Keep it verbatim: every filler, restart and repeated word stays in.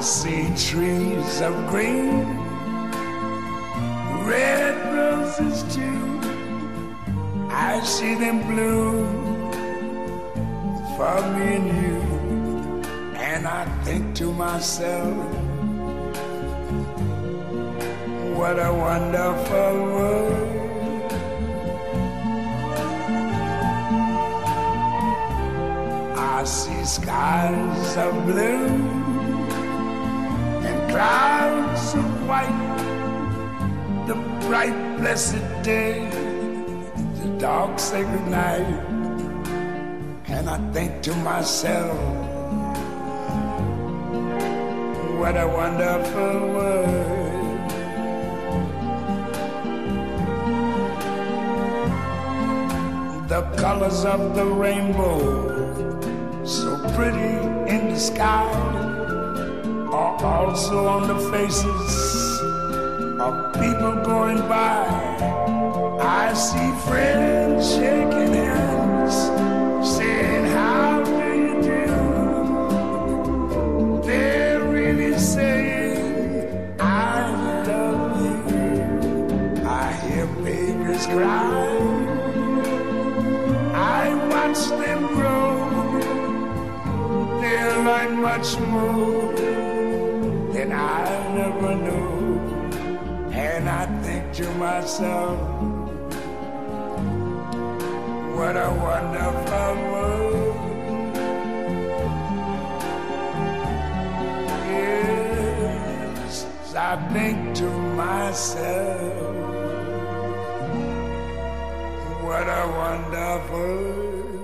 see trees of green, red roses too. I see them bloom for me and you. And I think to myself, what a wonderful world. I see skies of blue and clouds of white, the bright blessed day, the dark sacred night. And I think to myself, what a wonderful world. The colors of the rainbow, so pretty in the sky, are also on the faces of people going by. I see friends shaking hands, saying, how do you do? They're really saying, I love you. I hear babies cry, I watch them grow. They'll learn much more than I never knew. And I think to myself, what a wonderful world. Yes, I think to myself, what a wonderful world.